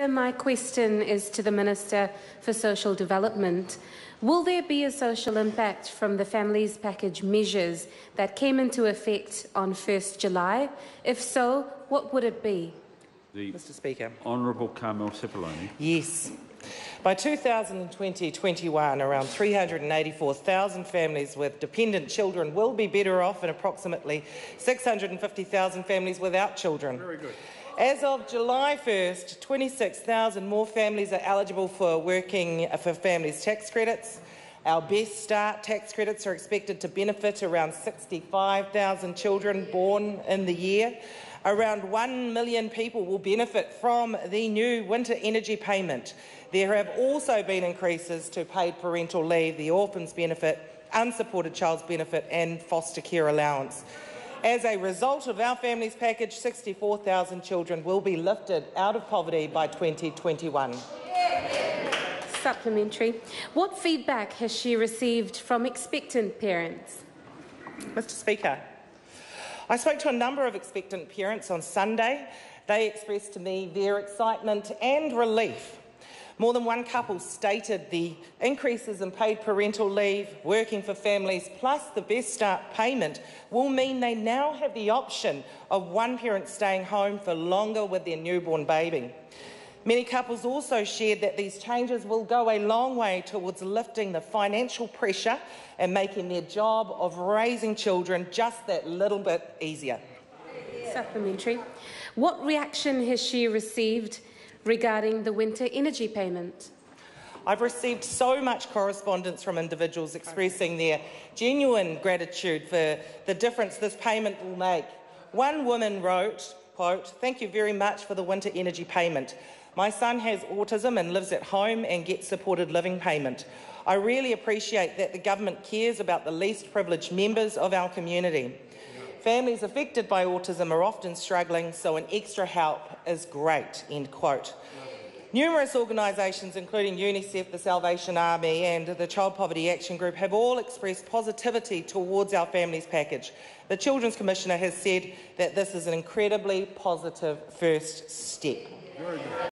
Speaker, my question is to the Minister for Social Development. Will there be a social impact from the Families Package measures that came into effect on 1st July? If so, what would it be? Mr. Speaker. Honourable Carmel Sepuloni. Yes. By 2020-21, around 384,000 families with dependent children will be better off, and approximately 650,000 families without children. Very good. As of July 1st, 26,000 more families are eligible for families tax credits. Our Best Start tax credits are expected to benefit around 65,000 children born in the year. Around 1 million people will benefit from the new winter energy payment. There have also been increases to paid parental leave, the orphans benefit, unsupported child's benefit and foster care allowance. As a result of our families package, 64,000 children will be lifted out of poverty by 2021. Supplementary. What feedback has she received from expectant parents? Mr. Speaker, I spoke to a number of expectant parents on Sunday. They expressed to me their excitement and relief. More than one couple stated the increases in paid parental leave, working for families, plus the Best Start payment will mean they now have the option of one parent staying home for longer with their newborn baby. Many couples also shared that these changes will go a long way towards lifting the financial pressure and making their job of raising children just that little bit easier. Supplementary. What reaction has she received regarding the winter energy payment? I've received so much correspondence from individuals expressing their genuine gratitude for the difference this payment will make. One woman wrote, quote, "Thank you very much for the winter energy payment. My son has autism and lives at home and gets supported living payment. I really appreciate that the government cares about the least privileged members of our community. Families affected by autism are often struggling, so an extra help is great," end quote. Numerous organisations, including UNICEF, the Salvation Army and the Child Poverty Action Group, have all expressed positivity towards our families package. The Children's Commissioner has said that this is an incredibly positive first step.